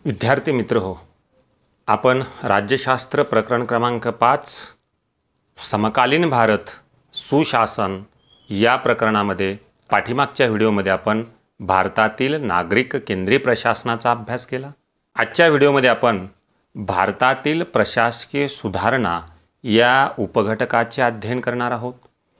विद्यार्थी मित्र हो, आपण राज्यशास्त्र प्रकरण क्रमांक 5 समकालीन भारत सुशासन या प्रकरणामध्ये पाठीमागच्या व्हिडिओमध्ये आपण भारतातील नागरिक केंद्रीय प्रशासनाचा अभ्यास केला। आजच्या व्हिडिओमध्ये आपण भारतातील प्रशासकीय सुधारणा या उपघटकाचे अध्ययन करणार आहोत।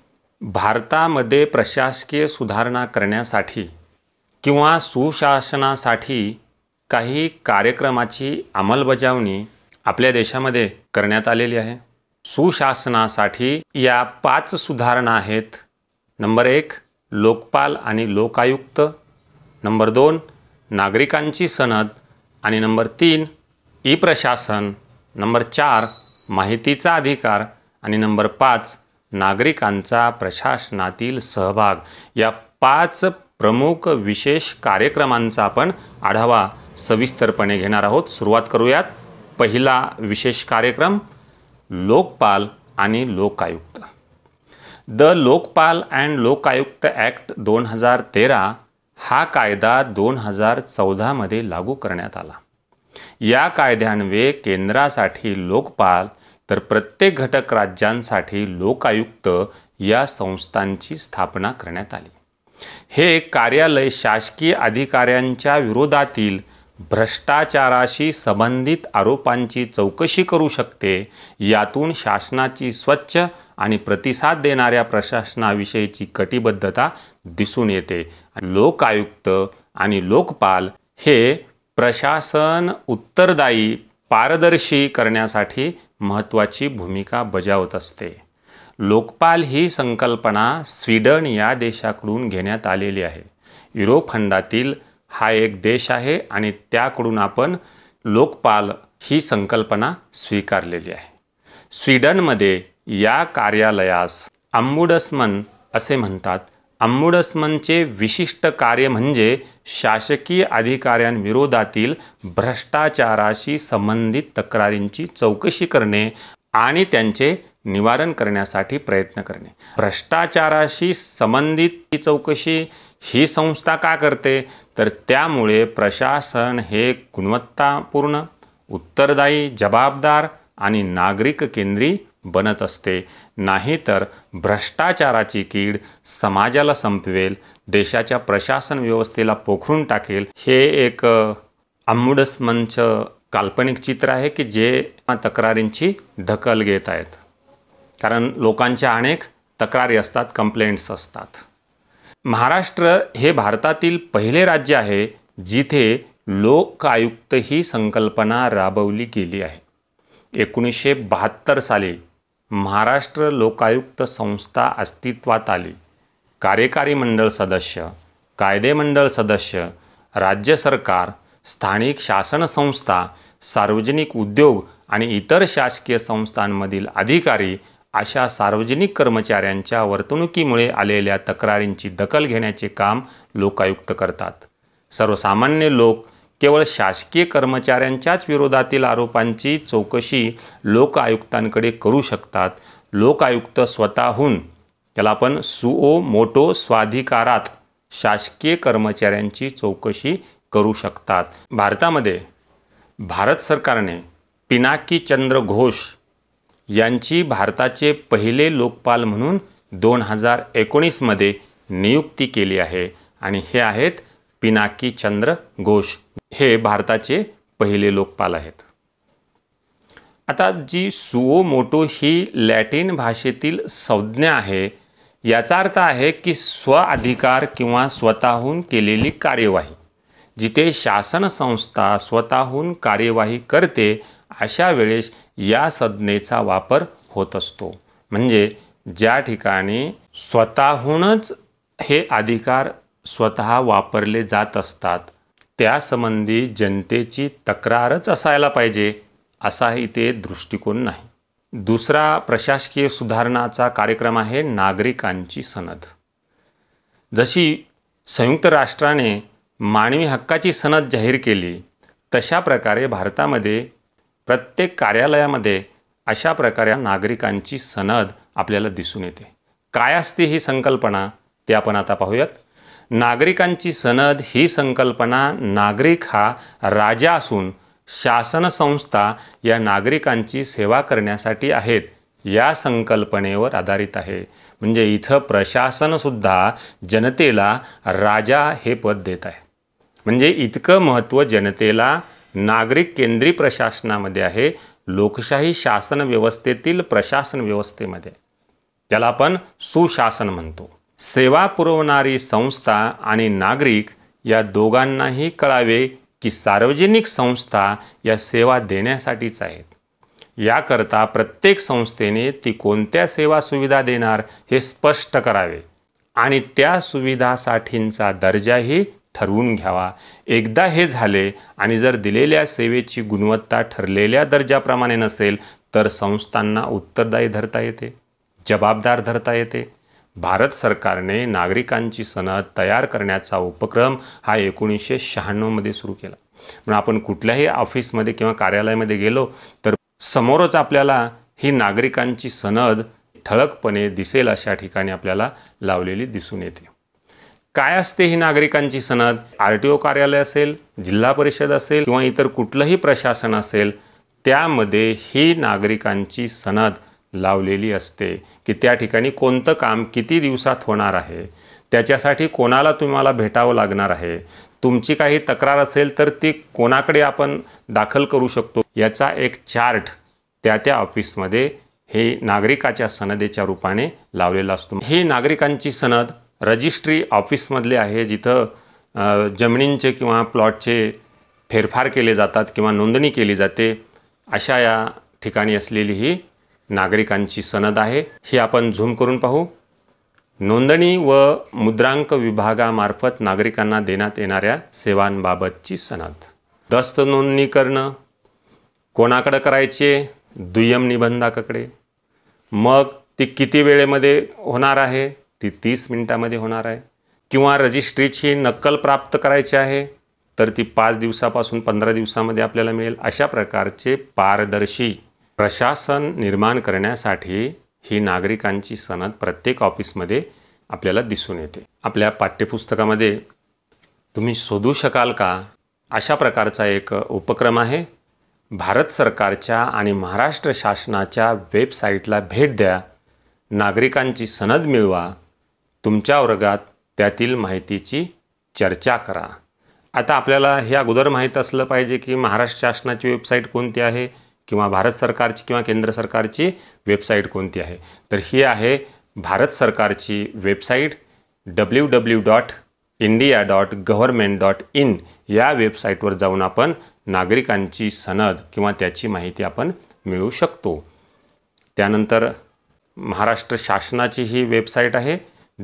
भारतामध्ये प्रशासकीय सुधारणा करण्यासाठी किंवा सुशासनासाठी काही कार्यक्रमाची अंमलबजावणी आपल्या देशामध्ये करण्यात आलेली आहे। सुशासनासाठी या 5 सुधारणा आहेत। नंबर 1 लोकपाल आणि लोकायुक्त, नंबर 2 नागरिकांची सनद आणि नंबर 3 ई प्रशासन, नंबर 4 माहितीचा अधिकार आणि नंबर 5 नागरिकांचा प्रशासनातील सहभाग। या 5 प्रमुख विशेष कार्यक्रमांचा आपण आढावा सविस्तरपणे घेणार आहोत। सुरुवात करूयात। पहिला विशेष कार्यक्रम लोकपाल आणि Lokayukta. The Lokpal and Lokayukta act 2013 हा कायदा 2014 मध्ये लागू करण्यात आला। या कायद्यान्वये केंद्रासाठी लोकपाल तर प्रत्येक घटक राज्यांसाठी लोकायुक्त या संस्थांची स्थापना करण्यात आली। हे कार्यालय शासकीय अधिकाऱ्यांच्या विरोधातील भ्रष्टाचाराशी संबंधित आरोपांची चौकशी करू शकते। यातून शासनाची स्वच्छ आणि प्रतिसाद देणाऱ्या प्रशासनाविषयीची कटिबद्धता दिसून येते। लोकायुक्त आणि लोकपाल हे प्रशासन उत्तरदायी पारदर्शी करण्यासाठी महत्त्वाची भूमिका बजावत असते। लोकपाल ही संकल्पना स्वीडन या देशाकडून घेण्यात आलेली आहे। युरोप खंडातील हा एक देश आहे आणि त्याकडून आपण लोकपाल ही संकल्पना स्वीकारलेली आहे। स्वीडनमध्ये या कार्यालयास अंबुड्समन असे म्हणतात। अंबुड्समनचे विशिष्ट कार्य म्हणजे शासकीय अधिकाऱ्यांविरोधातील भ्रष्टाचाराशी संबंधित तक्रारींची चौकशी करणे आणि त्यांचे निवारण करण्यासाठी प्रयत्न करणे। भ्रष्टाचाराशी संबंधित ही चौकशी ही संस्था का करते तर त्यामुळे प्रशासन हे गुणवत्तापूर्ण, उत्तरदायी, जबाबदार आणि नागरिक केंद्री बनत असते। नाहीतर भ्रष्टाचाराची कीड समाजाला संपवेल, देशाच्या प्रशासन व्यवस्थेला पोखरून टाकेल। हे एक अंबुड्समनचं काल्पनिक चित्र आहे की जे तक्रारींची दखल घेत आहेत, कारण लोकांच्या अनेक तक्रारी असतात, कंप्लेंट्स असतात। महाराष्ट्र हे भारतातील पहिले राज्य आहे जिथे लोकायुक्त ही संकल्पना राबवली गेली आहे। 1972 साली महाराष्ट्र लोकायुक्त संस्था अस्तित्वात आली। कार्यकारी मंडळ सदस्य, कायदेमंडळ सदस्य, राज्य सरकार, स्थानिक शासन संस्था, सार्वजनिक उद्योग आणि इतर शासकीय संस्थांमधील अधिकारी अशा सार्वजनिक कर्मचाऱ्यांच्या वर्तणुकीमुळे आलेल्या तक्रारींची दखल घेण्याचे काम लोकायुक्त करतात। सर्वसामान्य लोक केवळ शासकीय कर्मचाऱ्यांच्याच विरोधातील आरोपांची चौकशी लोकायुक्तांकडे करू शकतात। लोकायुक्त स्वतःहून, त्याला आपण सुओ मोटो स्वाधिकारात शासकीय कर्मचाऱ्यांची चौकशी करू शकतात। भारतामध्ये भारत सरकारने पिनाकी चंद्र घोष यांची भारताचे पहिले लोकपाल म्हणून 2019 मध्ये नियुक्ती केली आहे आणि हे आहेत पिनाकी चंद्र घोष। हे भारताचे पहिले लोकपाल आहेत। आता जी सुओ मोटो ही लॅटिन भाषेतील संज्ञा आहे, याचा अर्थ आहे की स्व अधिकार किंवा स्वतःहून केलेली कार्यवाही। जिथे शासन संस्था स्वतःहून कार्यवाही करते अशा वेळेस या संज्ञेचा वापर होत असतो। म्हणजे ज्या ठिकाणी स्वतःहूनच हे अधिकार स्वतः वापरले जात असतात त्यासंबंधी जनतेची तक्रारच असायला पाहिजे असा इथे दृष्टिकोन नाही। दुसरा प्रशासकीय सुधारणाचा कार्यक्रम आहे नागरिकांची सनद। जशी संयुक्त राष्ट्राने मानवी हक्काची सनद जाहीर केली तशा प्रकारे भारतामध्ये प्रत्येक कार्यालयामध्ये अशा प्रकारे नागरिकांची सनद आपल्याला दिसून येते। काय असते ही संकल्पना ते आपण आता पाहूयात। नागरिकांची सनद ही संकल्पना नागरिक हा राजा असून शासन संस्था या नागरिकांची सेवा करण्यासाठी आहेत या संकल्पनेवर आधारित आहे. म्हणजे इथं प्रशासनसुद्धा जनतेला राजा हे पद देत आहे. म्हणजे इतकं महत्त्व जनतेला नागरिक केंद्रीय प्रशासनामध्ये आहे, लोकशाही शासन व्यवस्थेतील प्रशासन व्यवस्थेमध्ये. त्याला आपण सुशासन म्हणतो. सेवा पुरवणारी संस्था आणि नागरिक या दोघांनाही कळावे की सार्वजनिक संस्था या सेवा देण्यासाठीच आहेत. याकरता प्रत्येक संस्थेने ती कोणत्या सेवा सुविधा देणार हे स्पष्ट करावे आणि त्या सुविधासाठींचा दर्जाही ठरवून घ्यावा. एकदा हे झाले आणि जर दिलेल्या सेवेची गुणवत्ता ठरलेल्या दर्जाप्रमाणे नसेल तर संस्थांना उत्तरदायी धरता येते, जबाबदार धरता येते. भारत सरकारने नागरिकांची सनद तयार करण्याचा उपक्रम हा 1996 मध्ये सुरू केला. म्हणून आपण कुठल्याही ऑफिसमध्ये किंवा कार्यालयामध्ये गेलो तर समोरच आपल्याला ही नागरिकांची सनद ठळकपणे दिसेल अशा ठिकाणी आपल्याला लावलेली दिसून येते. काय असते ही नागरिकांची सनद? RTO कार्यालय असेल, जिल्हा परिषद असेल किंवा इतर कुठलंही प्रशासन असेल, त्यामध्ये ही नागरिकांची सनद लावलेली असते की त्या ठिकाणी कोणतं काम किती दिवसात होणार आहे, त्याच्यासाठी कोणाला तुम्हाला भेटावं लागणार आहे, तुमची काही तक्रार असेल तर ती कोणाकडे आपण दाखल करू शकतो, याचा एक चार्ट त्या ऑफिसमध्ये हे नागरिकाच्या सनदेच्या रूपाने लावलेला असतो. ही नागरिकांची सनद रजिस्ट्री ऑफिसमधले आहे, जिथं जमिनींचे किंवा प्लॉटचे फेरफार केले जातात किंवा नोंदणी केली जाते, अशा या ठिकाणी असलेली ही नागरिकांची सनद आहे. ही आपण झूम करून पाहू. नोंदणी व मुद्रांक विभागामार्फत नागरिकांना देण्यात येणाऱ्या सेवांबाबतची सनद. दस्त नोंदणी करणं कोणाकडे करायचे? दुय्यम निबंधकाकडे. मग ती किती वेळेमध्ये होणार आहे? ती 30 मिनिटामध्ये होणार आहे. किंवा रजिस्ट्रीची नक्कल प्राप्त करायची आहे तर ती 5 दिवसापासून 15 दिवसामध्ये आपल्याला मिळेल. अशा प्रकारचे पारदर्शी प्रशासन निर्माण करण्यासाठी ही नागरिकांची सनद प्रत्येक ऑफिसमध्ये आपल्याला दिसून येते. आपल्या पाठ्यपुस्तकामध्ये तुम्ही शोधू शकाल का अशा प्रकारचा एक उपक्रम आहे. भारत सरकारच्या आणि महाराष्ट्र शासनाच्या वेबसाईटला भेट द्या, नागरिकांची सनद मिळवा, तुमच्या वर्गात त्यातील माहितीची चर्चा करा. आता आपल्याला हे अगोदर माहीत असलं पाहिजे की महाराष्ट्र शासनाची वेबसाईट कोणती आहे किंवा भारत सरकारची किंवा केंद्र सरकारची वेबसाईट कोणती आहे. तर ही आहे भारत सरकारची वेबसाईट www.india.government.in. या वेबसाईटवर जाऊन आपण नागरिकांची सनद किंवा त्याची माहिती आपण मिळवू शकतो. त्यानंतर महाराष्ट्र शासनाची ही वेबसाईट आहे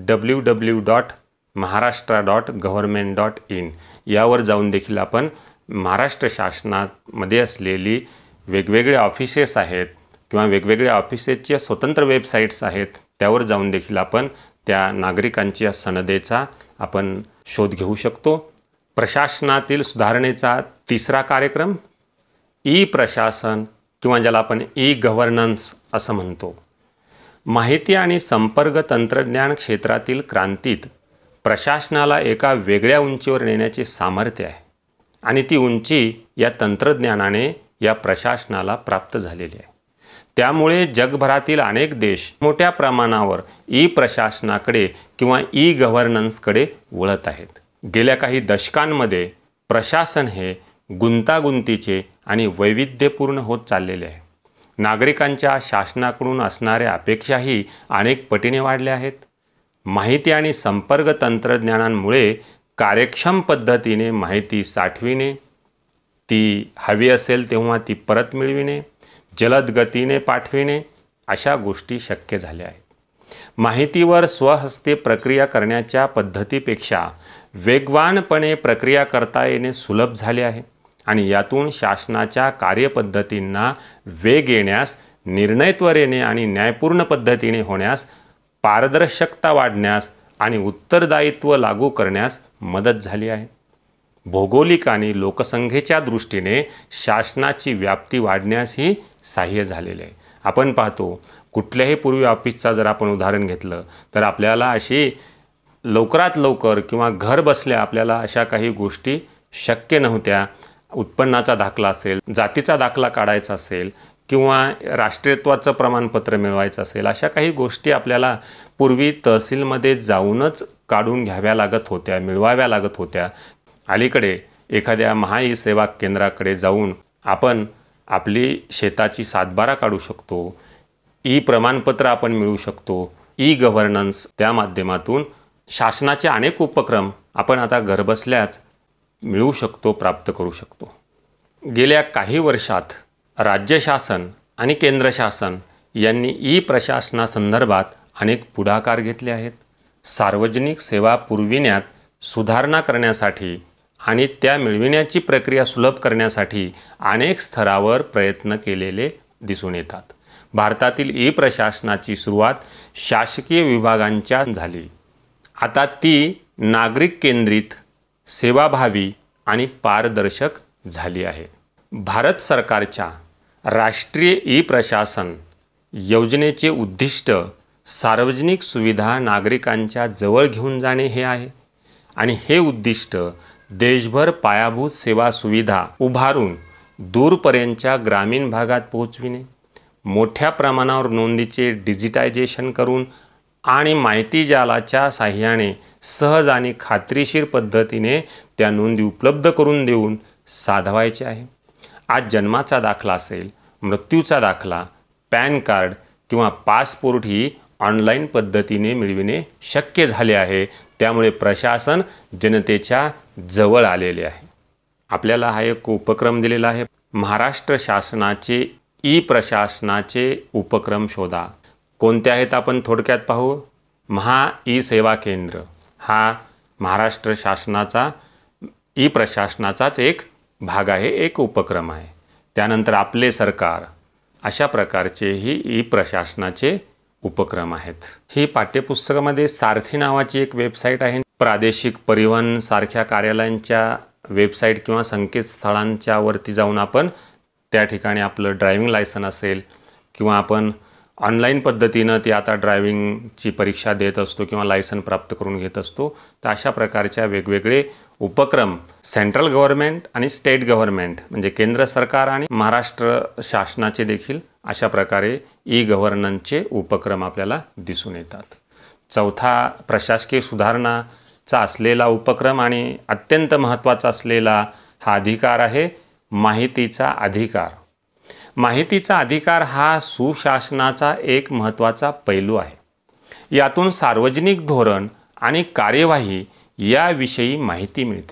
www.maharashtra.government.in. यावर जाऊन देखील आपण महाराष्ट्र शासनामध्ये असलेली वेगवेगळे ऑफिसेस आहेत किंवा वेगवेगळ्या ऑफिसेसच्या स्वतंत्र वेबसाईट्स आहेत, त्यावर जाऊन देखील आपण त्या नागरिकांच्या सनदेचा आपण शोध घेऊ शकतो. प्रशासनातील सुधारणेचा तिसरा कार्यक्रम ई प्रशासन किंवा ज्याला आपण ई गव्हर्नन्स असं म्हणतो. माहिती आणि संपर्क तंत्रज्ञान क्षेत्रातील क्रांतीत प्रशासनाला एका वेगळ्या उंचीवर नेण्याचे सामर्थ्य आहे आणि ती उंची या तंत्रज्ञानाने या प्रशासनाला प्राप्त झालेली आहे. त्यामुळे जगभरातील अनेक देश मोठ्या प्रमाणावर ई प्रशासनाकडे किंवा ई गव्हर्नन्सकडे वळत आहेत. गेल्या काही दशकांमध्ये प्रशासन हे गुंतागुंतीचे आणि वैविध्यपूर्ण होत चाललेले आहे. नागरिकांच्या शासनाकडून असणाऱ्या अपेक्षाही अनेक पटीने वाढल्या आहेत. माहिती आणि संपर्क तंत्रज्ञानामुळे कार्यक्षम पद्धतीने माहिती साठविणे, ती हवी असेल तेव्हा ती परत मिळविणे, जलद गतीने पाठविणे अशा गोष्टी शक्य झाल्या आहेत. माहितीवर स्वहस्ते प्रक्रिया करण्याच्या पद्धतीपेक्षा वेगवानपणे प्रक्रिया करता येणे सुलभ झाले आहे आणि यातून शासनाच्या कार्यपद्धतींना वेग येण्यास, निर्णय त्वरेने आणि न्यायपूर्ण पद्धतीने होण्यास, पारदर्शकता वाढण्यास आणि उत्तरदायित्व लागू करण्यास मदत झाली आहे. भौगोलिक आणि लोकसंख्येच्या दृष्टीने शासनाची व्याप्ती वाढण्यासही सहाय्य झालेले आहे. आपण पाहतो कुठल्याही पूर्वी ऑफिसचा जर आपण उदाहरण घेतलं तर आपल्याला अशी लवकरात लवकर किंवा घर बसल्या आपल्याला अशा काही गोष्टी शक्य नव्हत्या. उत्पन्नाचा दाखला असेल, जातीचा दाखला काढायचा असेल किंवा राष्ट्रीयत्वाचं प्रमाणपत्र मिळवायचं असेल, अशा काही गोष्टी आपल्याला पूर्वी तहसीलमध्ये जाऊनच काढून घ्याव्या लागत होत्या, मिळवाव्या लागत होत्या. अलीकडे एखाद्या महाई सेवा केंद्राकडे जाऊन आपण आपली शेताची सातबारा काढू शकतो, ई प्रमाणपत्र आपण मिळवू शकतो. ई गव्हर्नन्स त्या माध्यमातून शासनाचे अनेक उपक्रम आपण आता घरबसल्याच मिळवू शकतो, प्राप्त करू शकतो. गेल्या काही वर्षात राज्य शासन आणि केंद्र शासन यांनी ई प्रशासनासंदर्भात अनेक पुढाकार घेतले आहेत. सार्वजनिक सेवा पुरविण्यात सुधारणा करण्यासाठी आणि त्या मिळविण्याची प्रक्रिया सुलभ करण्यासाठी अनेक स्तरावर प्रयत्न केलेले दिसून येतात. भारतातील ई प्रशासनाची सुरुवात शासकीय विभागांच्या झाली. आता ती नागरिक केंद्रित, सेवाभावी आणि पारदर्शक झाली आहे. भारत सरकारच्या राष्ट्रीय ई प्रशासन योजनेचे उद्दिष्ट सार्वजनिक सुविधा नागरिकांच्या जवळ घेऊन जाणे हे आहे आणि हे उद्दिष्ट देशभर पायाभूत सेवा सुविधा उभारून दूरपर्यंतच्या ग्रामीण भागात पोहोचविणे, मोठ्या प्रमाणावर नोंदीचे डिजिटायझेशन करून आणि माहिती जालाच्या साहाय्याने सहज आणि खात्रीशीर पद्धतीने त्या नोंदी उपलब्ध करून देऊन साधवायचे आहे. आज जन्माचा दाखला असेल, मृत्यूचा दाखला, पॅन कार्ड किंवा पासपोर्ट ही ऑनलाईन पद्धतीने मिळविणे शक्य झाले आहे. त्यामुळे प्रशासन जनतेच्या जवळ आलेले आहे. आपल्याला हा एक उपक्रम दिलेला आहे, महाराष्ट्र शासनाचे ई प्रशासनाचे उपक्रम शोधा. कोणते आहेत आपण थोडक्यात पाहू. महा ई सेवा केंद्र हा महाराष्ट्र शासनाचा ई प्रशासनाचाच एक भाग आहे, एक उपक्रम आहे. त्यानंतर आपले सरकार, अशा प्रकारचेही ई प्रशासनाचे उपक्रम आहेत. ही पाठ्यपुस्तकामध्ये सारथी नावाची एक वेबसाईट आहे. प्रादेशिक परिवहन सारख्या कार्यालयांच्या वेबसाईट किंवा संकेतस्थळांच्या वरती जाऊन आपण त्या ठिकाणी आपलं ड्रायव्हिंग लायसन असेल किंवा आपण ऑनलाईन पद्धतीनं ती आता ड्रायव्हिंगची परीक्षा देत असतो किंवा लायसन प्राप्त करून घेत असतो. तर अशा प्रकारच्या वेगवेगळे उपक्रम सेंट्रल गव्हर्नमेंट आणि स्टेट गव्हर्नमेंट म्हणजे केंद्र सरकार आणि महाराष्ट्र शासनाचे देखील अशा प्रकारे ई गव्हर्नन्सचे उपक्रम आपल्याला दिसून येतात. चौथा प्रशासकीय सुधारणाचा असलेला उपक्रम आणि अत्यंत महत्त्वाचा असलेला हा अधिकार आहे माहितीचा अधिकार. माहितीचा अधिकार हा सुशासनाचा एक महत्त्वाचा पैलू आहे. यातून सार्वजनिक धोरण आणि कार्यवाही याविषयी माहिती मिळते.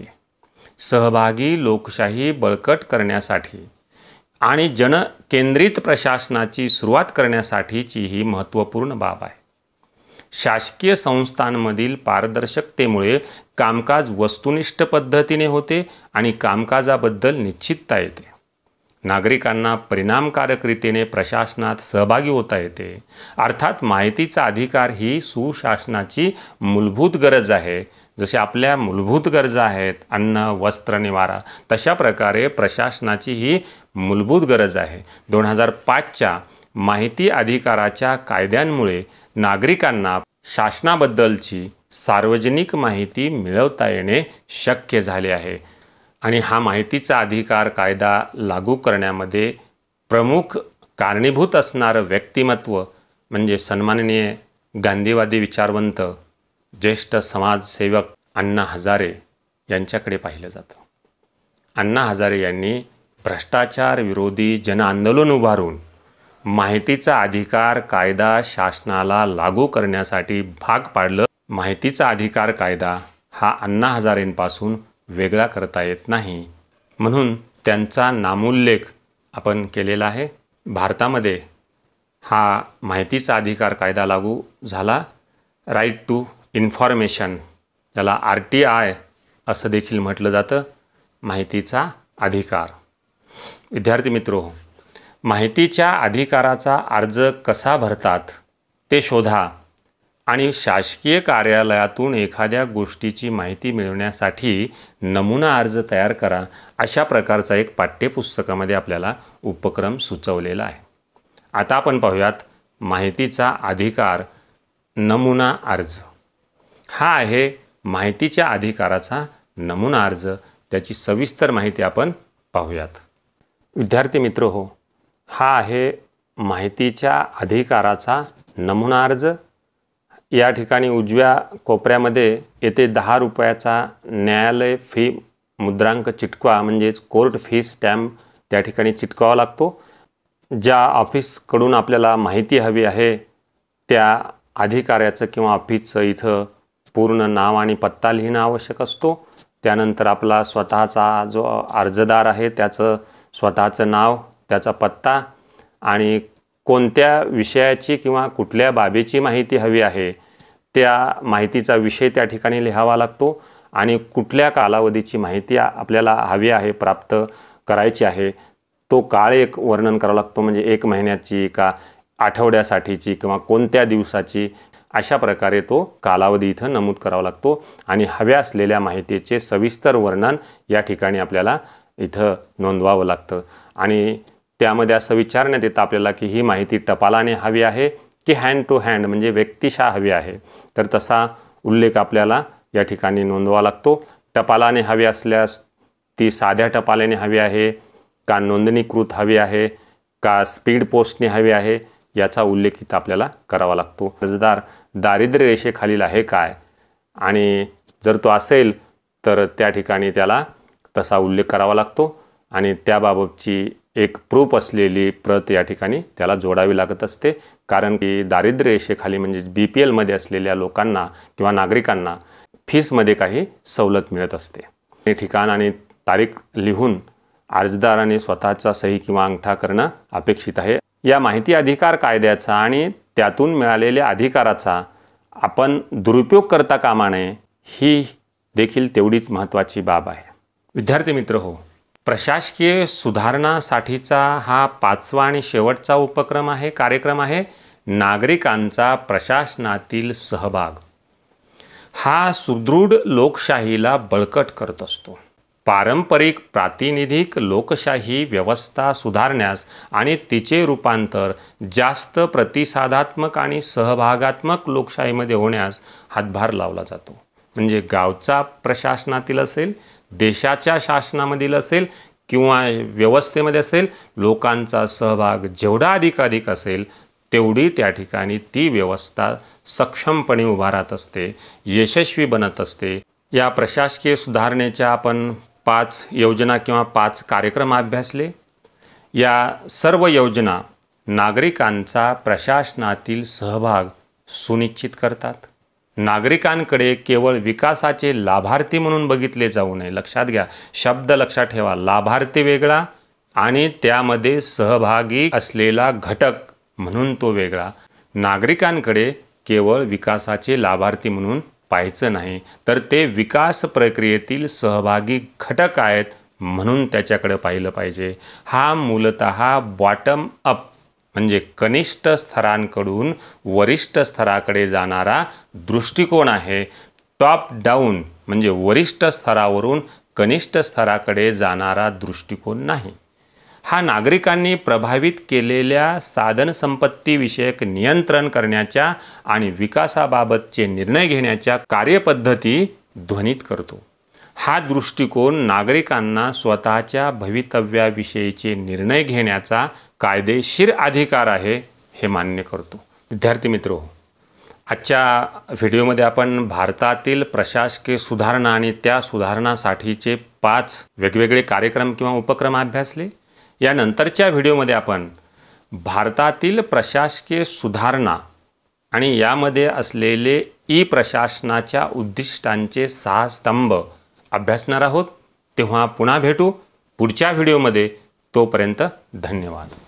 सहभागी लोकशाही बळकट करण्यासाठी आणि जनकेंद्रित प्रशासनाची सुरुवात करण्यासाठीची ही महत्त्वपूर्ण बाब आहे. शासकीय संस्थांमधील पारदर्शकतेमुळे कामकाज वस्तुनिष्ठ पद्धतीने होते आणि कामकाजाबद्दल निश्चितता येते. नागरिकांना परिणामकारकरीतीने प्रशासनात सहभागी होता येते. अर्थात माहितीचा अधिकार ही सुशासनाची मूलभूत गरज आहे. जसे आपल्या मूलभूत गरजा आहेत अन्न, वस्त्र, निवारा, तशा प्रकारे प्रशासनाची ही मूलभूत गरज आहे. 2005च्या माहिती अधिकाराच्या कायद्यांमुळे नागरिकांना शासनाबद्दलची सार्वजनिक माहिती मिळवता येणे शक्य झाले आहे. आणि हा माहितीचा अधिकार कायदा लागू करण्यामध्ये प्रमुख कारणीभूत असणारं व्यक्तिमत्व म्हणजे सन्माननीय गांधीवादी विचारवंत ज्येष्ठ समाजसेवक अण्णा हजारे यांच्याकडे पाहिलं जातं. अण्णा हजारे यांनी भ्रष्टाचार विरोधी जनआंदोलन उभारून माहितीचा अधिकार कायदा शासनाला लागू करण्यासाठी भाग पाडलं. माहितीचा अधिकार कायदा हा अण्णा हजारेंपासून वेगळा करता येत नाही म्हणून त्यांचा नामोल्लेख आपण केलेला आहे. भारतामध्ये हा माहितीचा अधिकार कायदा लागू झाला. राईट टू इन्फॉर्मेशन, याला RTI असं देखील म्हटलं जातं, माहितीचा अधिकार. विद्यार्थी मित्रो, माहितीच्या अधिकाराचा अर्ज कसा भरतात ते शोधा आणि शासकीय कार्यालयातून एखाद्या गोष्टीची माहिती मिळवण्यासाठी नमुना अर्ज तयार करा. अशा प्रकारचा एक पाठ्यपुस्तकामध्ये आपल्याला उपक्रम सुचवलेला आहे. आता आपण पाहूयात माहितीचा अधिकार नमुना अर्ज. हा आहे माहितीच्या अधिकाराचा नमुना अर्ज. त्याची सविस्तर माहिती आपण पाहूयात. विद्यार्थी मित्र हो, हा आहे माहितीच्या अधिकाराचा नमुना अर्ज. या ठिकाणी उजव्या कोपऱ्यामध्ये येथे 10 रुपयाचा न्यायालय फी मुद्रांक चिटकवा म्हणजेच कोर्ट फी स्टॅम्प त्या ठिकाणी चिटकावा लागतो. ज्या ऑफिसकडून आपल्याला माहिती हवी आहे त्या अधिकाऱ्याचं किंवा ऑफिसचं इथं पूर्ण नाव आणि पत्ता लिहिणं आवश्यक असतो. त्यानंतर आपला स्वतःचा जो अर्जदार आहे त्याचं स्वतःचं नाव, त्याचा पत्ता आणि कोणत्या विषयाची किंवा कुठल्या बाबीची माहिती हवी आहे त्या माहितीचा विषय त्या ठिकाणी लिहावा लागतो आणि कुठल्या कालावधीची माहिती आपल्याला हवी आहे, प्राप्त करायची आहे, तो काळ एक वर्णन करावा लागतो. म्हणजे 1 महिन्याची का आठवड्यासाठीची किंवा कोणत्या दिवसाची, अशा प्रकारे तो कालावधी इथं नमूद करावा लागतो आणि हव्या असलेल्या माहितीचे सविस्तर वर्णन या ठिकाणी आपल्याला इथं नोंदवावं लागतं. आणि त्यामध्ये असं विचारण्यात येतं आपल्याला की ही माहिती टपालाने हवी आहे की हँड टू हँड म्हणजे व्यक्तिशः हवी आहे. तर तसा उल्लेख आपल्याला या ठिकाणी नोंदवावा लागतो. टपालाने हवी असल्यास ती साध्या टपालाने हवी आहे का नोंदणीकृत हवी आहे का स्पीड पोस्टने हवी आहे याचा उल्लेख इथं आपल्याला करावा लागतो. अर्जदार दारिद्र्य रेषेखालील आहे काय आणि जर तो असेल तर त्या ठिकाणी त्याला तसा उल्लेख करावा लागतो आणि त्याबाबतची एक प्रूफ असलेली प्रत या ठिकाणी त्याला जोडावी लागत असते. कारण की दारिद्र्य रेषेखाली म्हणजे BPLमध्ये असलेल्या लोकांना किंवा नागरिकांना फीसमध्ये काही सवलत मिळत असते. ठिकाण आणि तारीख लिहून अर्जदाराने स्वतःचा सही किंवा अंगठा करणं अपेक्षित आहे. या माहिती अधिकार कायद्याचा आणि त्यातून मिळालेल्या अधिकाराचा आपण दुरुपयोग करता कामा नये ही देखील तेवढीच महत्त्वाची बाब आहे. विद्यार्थी मित्र हो, प्रशासकीय सुधारणासाठीचा हा 5वा आणि शेवटचा उपक्रम आहे, कार्यक्रम आहे नागरिकांचा प्रशासनातील सहभाग. हा सुदृढ लोकशाहीला बळकट करत असतो. पारंपरिक प्रातिनिधिक लोकशाही व्यवस्था सुधारण्यास आणि तिचे रूपांतर जास्त प्रतिसादात्मक आणि सहभागात्मक लोकशाहीमध्ये होण्यास हातभार लावला जातो. म्हणजे गावचा प्रशासनातील असेल, देशाच्या शासनामधील असेल किंवा व्यवस्थेमध्ये असेल, लोकांचा सहभाग जेवढा अधिकाधिक असेल तेवढी त्या ठिकाणी ती व्यवस्था सक्षमपणे उभा राहत असते, यशस्वी बनत असते. या प्रशासकीय सुधारणेच्या आपण 5 योजना किंवा 5 कार्यक्रम अभ्यासले. या सर्व योजना नागरिकांचा प्रशासनातील सहभाग सुनिश्चित करतात. नागरिकांकडे केवळ विकासाचे लाभार्थी म्हणून बघितले जाऊ नये. लक्षात घ्या, शब्द लक्षात ठेवा. लाभार्थी वेगळा आणि त्यामध्ये सहभागी असलेला घटक म्हणून तो वेगळा. नागरिकांकडे केवळ विकासाचे लाभार्थी म्हणून पाहायचं नाही, तर ते विकास प्रक्रियेतील सहभागी घटक आहेत म्हणून त्याच्याकडे पाहिलं पाहिजे. हा मूलतः बॉटम अप म्हणजे कनिष्ठ स्तरांकडून वरिष्ठ स्तराकडे जाणारा दृष्टिकोन आहे. टॉप डाऊन म्हणजे वरिष्ठ स्तरावरून कनिष्ठ स्तराकडे जाणारा दृष्टिकोन नाही. हा नागरिकांनी प्रभावित केलेल्या साधनसंपत्तीविषयक नियंत्रण करण्याच्या आणि विकासाबाबतचे निर्णय घेण्याच्या कार्यपद्धती ध्वनित करतो. हा दृष्टिकोन नागरिकांना स्वतःच्या भवितव्याविषयीचे निर्णय घेण्याचा कायदेशीर अधिकार आहे हे मान्य करतो. विद्यार्थी मित्र, आजच्या व्हिडिओमध्ये आपण भारतातील प्रशासकीय सुधारणा आणि त्या सुधारणासाठीचे 5 वेगवेगळे कार्यक्रम किंवा उपक्रम अभ्यासले. यानंतरच्या व्हिडिओमध्ये आपण भारतातील प्रशासकीय सुधारणा आणि यामध्ये असलेले ई-प्रशासनाच्या उद्दिष्टांचे 6 स्तंभ अभ्यासणार आहोत. तेव्हा पुन्हा भेटू पुढच्या व्हिडिओमध्ये. तोपर्यंत धन्यवाद.